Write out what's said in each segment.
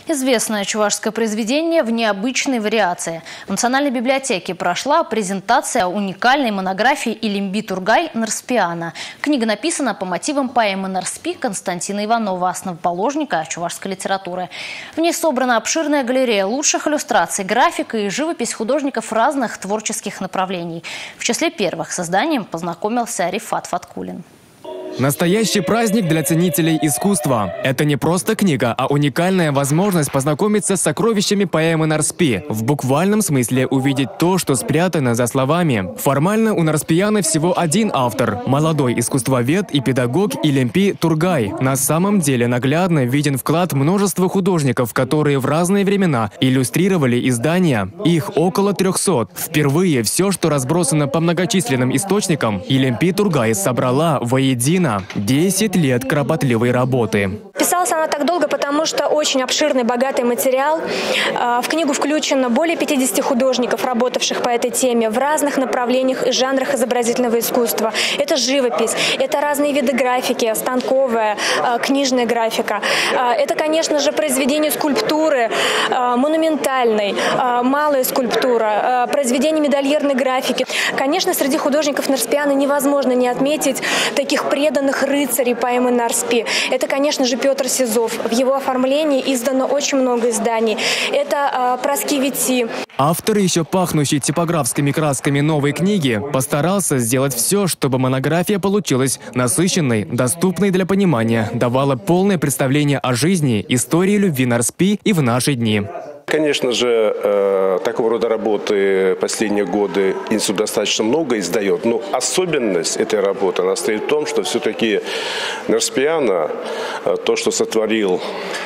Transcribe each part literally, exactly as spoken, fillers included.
Известное чувашское произведение в необычной вариации. В Национальной библиотеке прошла презентация уникальной монографии Илемби Тургай «Нарспиана». Книга написана по мотивам поэмы «Нарспи» Константина Иванова, основоположника чувашской литературы. В ней собрана обширная галерея лучших иллюстраций, графика и живопись художников разных творческих направлений. В числе первых с созданием познакомился Рифат Фаткулин. Настоящий праздник для ценителей искусства. Это не просто книга, а уникальная возможность познакомиться с сокровищами поэмы Нарспи. В буквальном смысле увидеть то, что спрятано за словами. Формально у Нарспиана всего один автор – молодой искусствовед и педагог Илемби Тургай. На самом деле наглядно виден вклад множества художников, которые в разные времена иллюстрировали издания. Их около трехсот. Впервые все, что разбросано по многочисленным источникам, Илемби Тургай собрала воедино. десять лет кропотливой работы. Писалась она так долго, потому что очень обширный, богатый материал. В книгу включено более пятидесяти художников, работавших по этой теме в разных направлениях и жанрах изобразительного искусства. Это живопись, это разные виды графики, станковая, книжная графика. Это, конечно же, произведения скульптуры, монументальной, малая скульптура, произведения медальерной графики. Конечно, среди художников Нарспиана невозможно не отметить таких преданных рыцарей поэмы Нарспи. Это, конечно же, Петр Сизов. В его оформлении издано очень много изданий. Это э, Праскевити. Автор, еще пахнущий типографскими красками новой книги, постарался сделать все, чтобы монография получилась насыщенной, доступной для понимания, давала полное представление о жизни, истории любви Нарспи и в наши дни. Конечно же, э, такого рода работы последние годы институт достаточно много издает, но особенность этой работы она стоит в том, что все-таки Нарспиана, э, то, что сотворил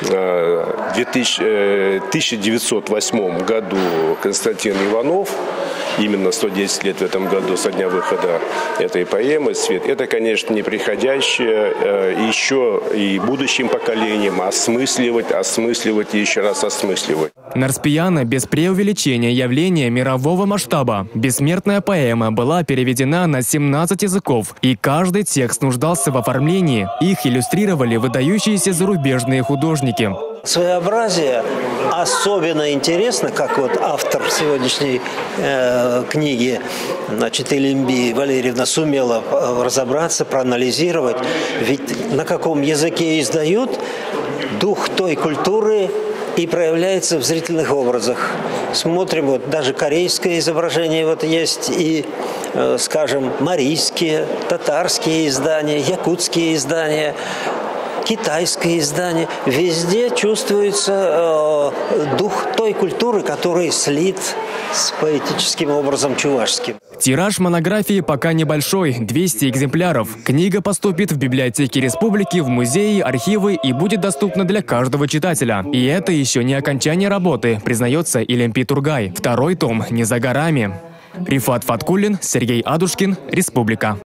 э, в тысяча девятьсот восьмом году Константин Иванов, именно сто десять лет в этом году со дня выхода этой поэмы «Свет», это, конечно, неприходящее, э, еще и будущим поколениям осмысливать, осмысливать и еще раз осмысливать. Нарспиана без преувеличения явление мирового масштаба. Бессмертная поэма была переведена на семнадцать языков, и каждый текст нуждался в оформлении. Их иллюстрировали выдающиеся зарубежные художники. Своеобразие особенно интересно, как вот автор сегодняшней э, книги, значит, Илемби Валерьевна сумела разобраться, проанализировать. Ведь на каком языке издают, дух той культуры и проявляется в зрительных образах. Смотрим, вот даже корейское изображение вот есть, и, э, скажем, марийские, татарские издания, якутские издания, китайское издание. Везде чувствуется э, дух той культуры, который слит с поэтическим образом чувашским. Тираж монографии пока небольшой – двести экземпляров. Книга поступит в библиотеки республики, в музеи, архивы и будет доступна для каждого читателя. И это еще не окончание работы, признается Илемби Тургай. Второй том не за горами. Рифат Фаткулин, Сергей Адушкин, Республика.